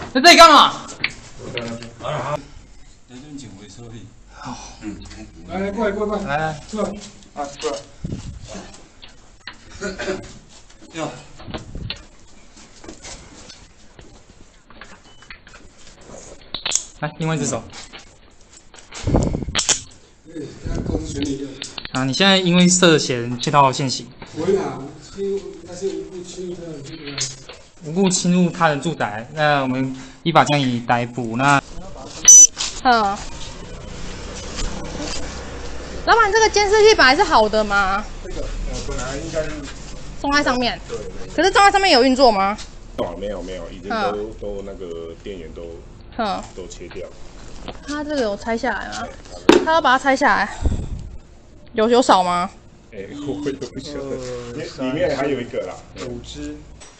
在这里干嘛？ 在这边捡回收力。 来，过来， 来， 过来，啊，过来。 哟， 来，另外一只手。 公权力的。 啊，你现在因为涉嫌窃盗现行， 违法，那是无故侵入他的这个。 无故侵入他人住宅，那我们依法将你逮捕。那， 老板，这个监视器本来是好的吗？ 这个本来应该是装在上面。 对。 可是装在上面有运作吗？ 没有，已经都那个电源都切掉。 它这个有拆下来吗？他要把它拆下来，有少吗？ 我也不晓得，里面还有一个啦，5只。